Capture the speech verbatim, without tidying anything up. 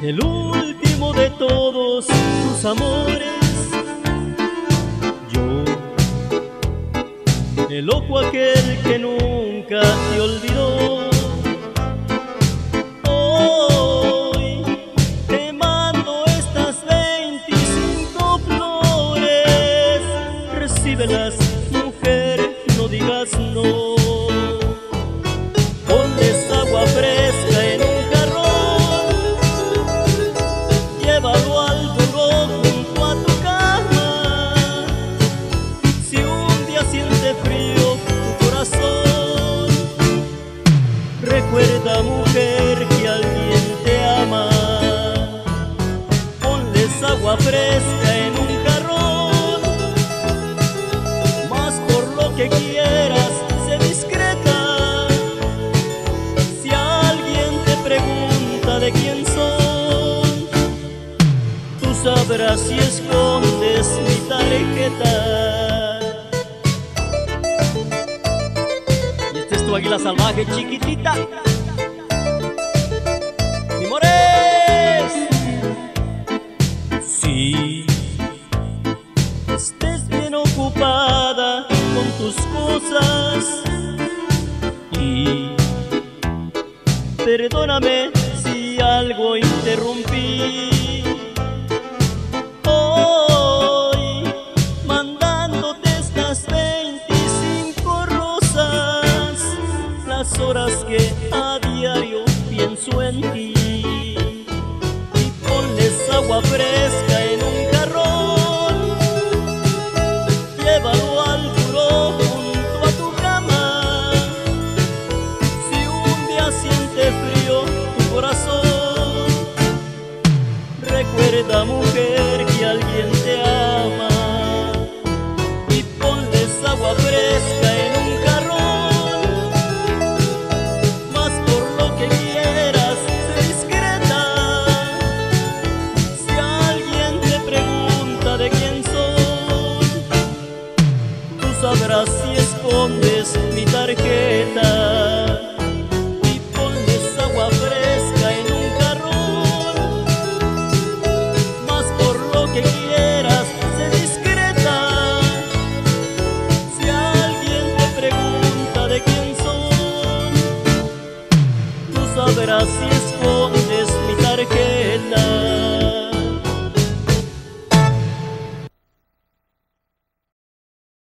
el último de todos tus amores. Yo, el loco aquel que nunca te olvidó, hoy te mando estas veinticinco flores. Recíbelas, mujer, no digas no. Ponles agua fresca en un jarrón, llévalo al buró junto a tu cama. Si un día siente frío tu corazón, recuerda, mujer, que alguien te ama. Ponles agua fresca en un jarrón, mas por lo que quieras, sé discreta. Si alguien te pregunta de quién son, tú sabrás si escondes mi tarjeta. Y esta es tu águila salvaje chiquitita, mi Mores. Si estés bien ocupada con tus cosas, y perdóname si algo interrumpí, hoy mandándote estas veinticinco rosas, las horas que a diario pienso en ti. Y ponles agua fresca en un jarrón, llévalo al buró junto a tu cama. Si un día siente frío tu corazón, recuerda, mujer,